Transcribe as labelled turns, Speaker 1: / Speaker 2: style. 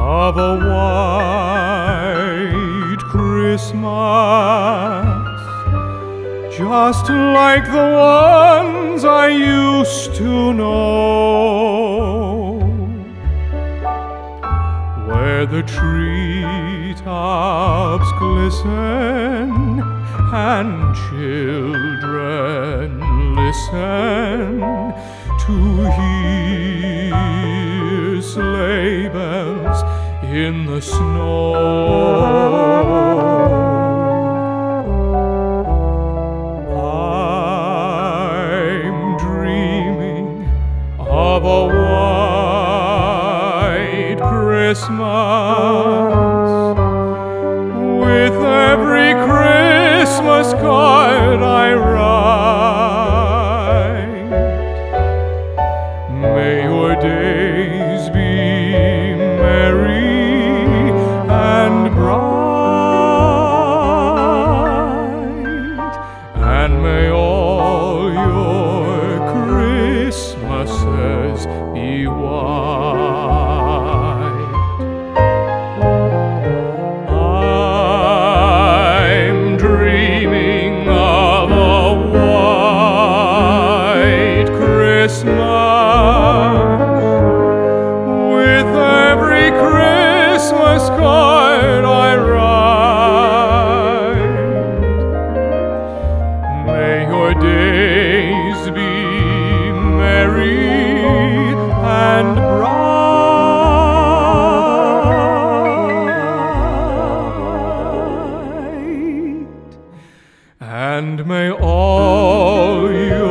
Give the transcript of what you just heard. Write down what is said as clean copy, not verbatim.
Speaker 1: of a white Christmas, just like the ones I used to know, where the treetops glisten and children listen to hear sleigh bells in the snow. I'm dreaming of a white Christmas, with every Christmas card I write. May your days be merry and bright, and may all your Christmases be white. I'm dreaming of a white Christmas, with every Christmas card I write. May your days be merry and bright, and may all your